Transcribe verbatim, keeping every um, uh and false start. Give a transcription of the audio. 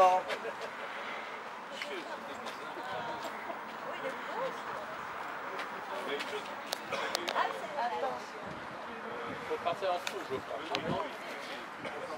Laurent. Faut passer en dessous, je crois. Ça va ?